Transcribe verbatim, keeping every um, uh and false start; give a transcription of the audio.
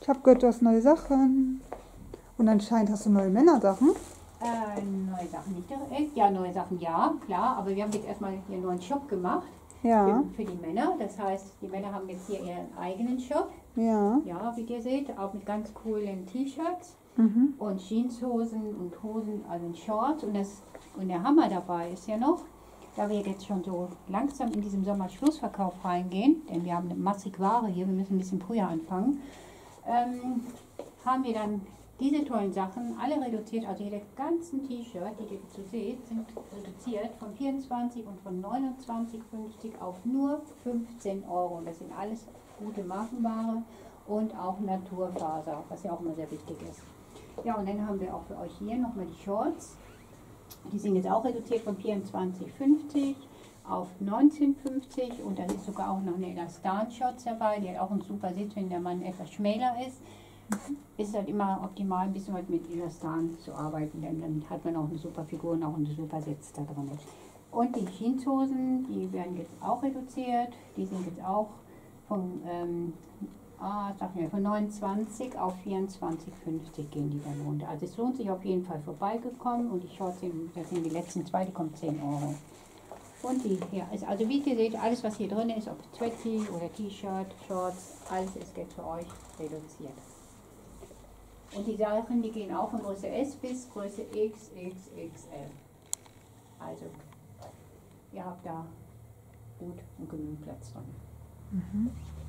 Ich habe gehört, du hast neue Sachen. Und anscheinend hast du neue Männersachen. Äh, neue Sachen nicht direkt. Ja, neue Sachen ja, klar. Aber wir haben jetzt erstmal hier einen neuen Shop gemacht. Ja. Für, für die Männer. Das heißt, die Männer haben jetzt hier ihren eigenen Shop. Ja. Ja, wie ihr seht, auch mit ganz coolen T-Shirts Mhm. und Jeanshosen und Hosen, also Shorts. Und, das, und der Hammer dabei ist ja noch, da wir jetzt schon so langsam in diesem Sommer-Schlussverkauf reingehen, denn wir haben eine massig Ware hier, wir müssen ein bisschen früher anfangen, ähm, haben wir dann diese tollen Sachen alle reduziert, also jede ganzen T-Shirt, die ihr zu seht, sind reduziert von vierundzwanzig und von neunundzwanzig fünfzig auf nur fünfzehn Euro. Und das sind alles gute Markenware und auch Naturfaser, was ja auch immer sehr wichtig ist. Ja, und dann haben wir auch für euch hier nochmal die Shorts. Die sind jetzt auch reduziert von vierundzwanzig fünfzig auf neunzehn fünfzig und da ist sogar auch noch eine Elastan-Shorts dabei, die hat auch einen super Sitz, wenn der Mann etwas schmäler ist. Ist halt immer optimal, ein bisschen halt mit Elastan zu arbeiten, denn dann hat man auch eine super Figur und auch einen super Sitz da drin. Und die Jeanshosen, die werden jetzt auch reduziert, die sind jetzt auch von, ähm, ah, sag mir, von neunundzwanzig auf vierundzwanzig fünfzig gehen die dann runter. Also es lohnt sich auf jeden Fall vorbeigekommen und die Shorts sind, das sind die letzten zwei, die kommen zehn Euro. Und die hier ist, also wie ihr seht, alles was hier drin ist, ob Sweaty oder T-Shirt, Shorts, alles ist jetzt für euch reduziert. Und die Sachen, die gehen auch von Größe S bis Größe X X X L. Also, ihr habt da gut und genügend Platz drin. Mhm.